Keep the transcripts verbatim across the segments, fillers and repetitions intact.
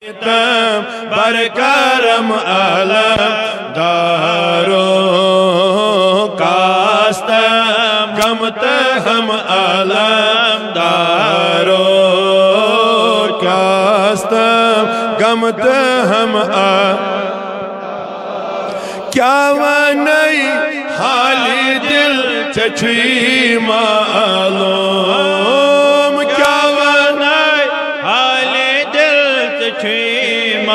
برکرم علم دارو کاستم گمت ہم علم دارو کاستم گمت ہم علم کیا ونی حالی دل چچوی معلوم کیا ونی حالی دل چچوی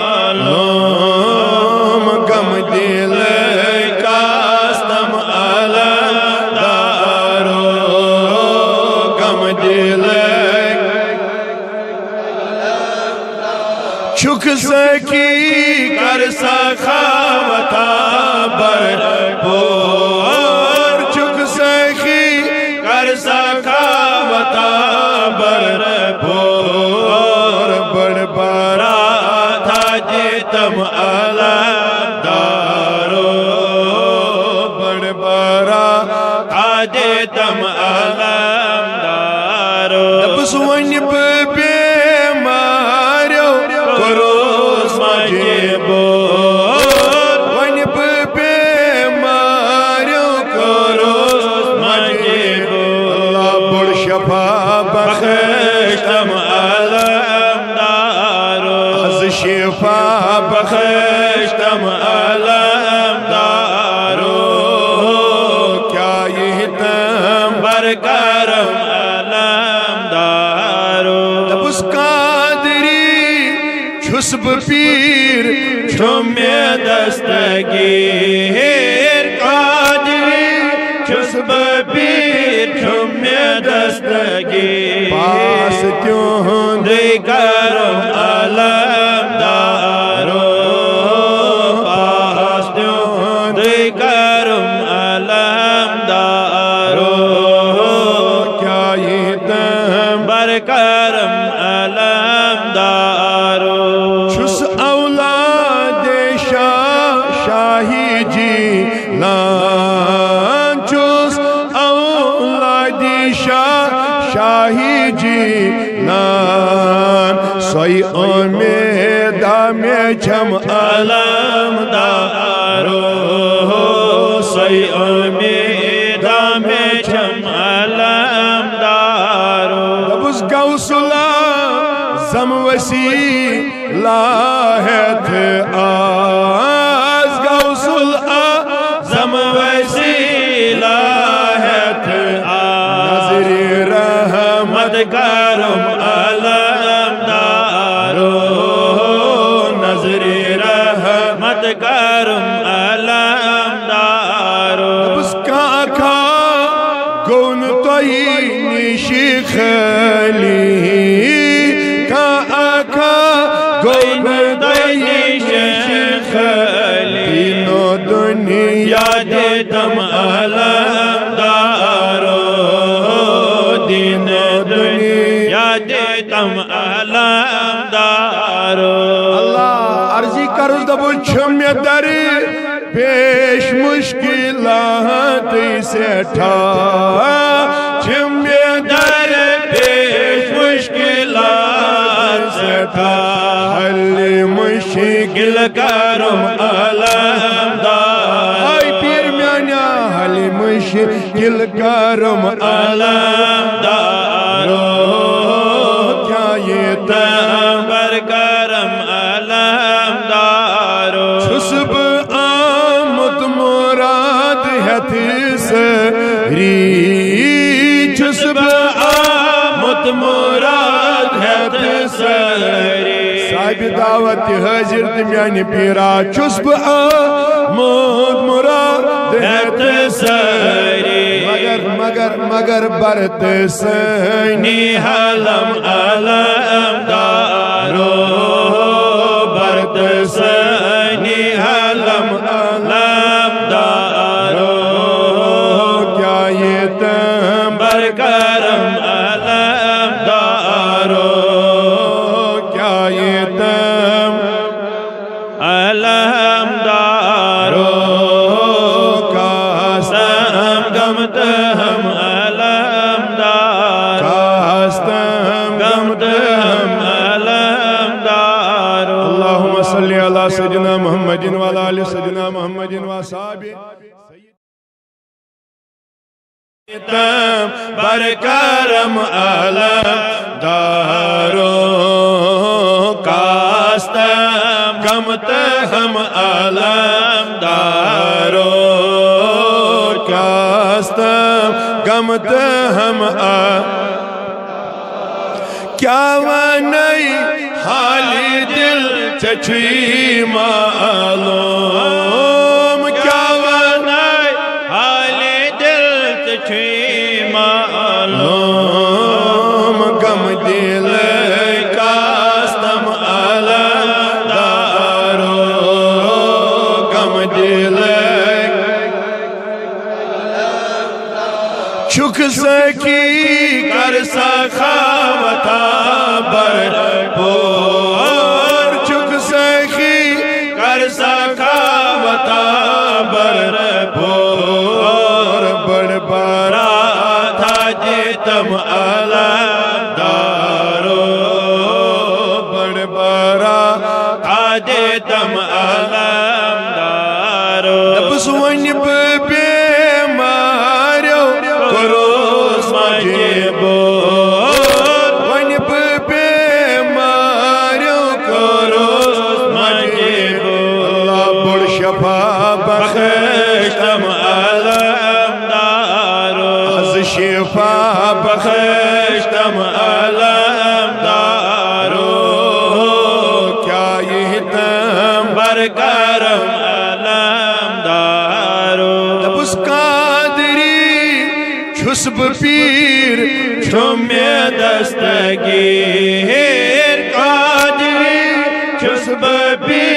معلوم گم دل کاستم علم دارو گم دل چک سکی کر سخاوتا برپور چک سکی کر سخاوتا برپور بڑ بارا تھا جیتم علم دارو بڑ بارا تھا جیتم علم دارو دبس ون بے ماریو کروس مجھے بود ون بے ماریو کروس مجھے بود اللہ بڑ شفا بخشتم علم دارو از شفا بخشتم علم دارو کیا یہ تم برکرم علم دارو دبس قادری چھس بپیر چھم دستگیر قادری چھس بپیر چھم دستگیر پاس تیون دی کرم علم دارو پاس تیون دی کرم علم دارو کیا یہ تم برکرم علم دارو چھس اولاد شاہ شاہی جی لان چھس اولاد شاہ شاہی جی لان سوئی امیدہ میں چھم علم دارو سوئی امیدہ میں چھم علم دارو دبس گوس زم وسیع لاہت آز غوث العظم وسیع لاہت آز نظر رحمت کرم علم دارو نظر رحمت کرم علم دارو بس کاکا گون توی نشی خلی گون دینی شیخ دینو دنیا دیتم علم دارو دین دنیا دیتم علم دارو اللہ عرضی کرز دبو چھم دری پیش مشکلات سے ٹھا چھم در پیش مشکلات سے ٹھا حل مشکل کرم علم دارو آئی پیر میانیا حل مشکل کرم علم دارو کیا یہ تم برکرم علم دارو چھسب آمد مراد ہے تیسری چھسب آمد مراد ہے تیسری صاحب دعوت حاضر تمیانی پیرا چسب آمد مراد ہے تیسری مگر مگر مگر برت سینی حلم علم دارو برت سینی حلم علم دارو کیا یہ تم برکرم علم دارو کیا یہ تم علم دارو کاستم گمت ہم علم دارو کاستم گمت ہم علم صل على سيدنا محمد وعلى آل سيدنا محمد وصحبه برکرم عالم دارو کاستم کمتہم عالم دارو کاستم کمتہم عالم کیا ونی حالی دل چچوی معلوم کیا ونی حالی دل چچوی معلوم غم دل کاستم عالم دارو غم دل چک سکی کر سخاوتا برپور چک سکی کر سخاوتا برپور بڑ بارا تھا جیتم عالم دارو بڑ بارا تھا جیتم عالم دارو دبس ونی بے ماریو کروس مجیبو ونی بے ماریو کروس مجیبو اللہ بڑ شفا بخشتم عالم دارو از شفا بخشتم عالم دارو کیا یہ تم برکرم عالم دارو دبس قادری چھسب پیر چھومی دستگیر قادری چھسب پیر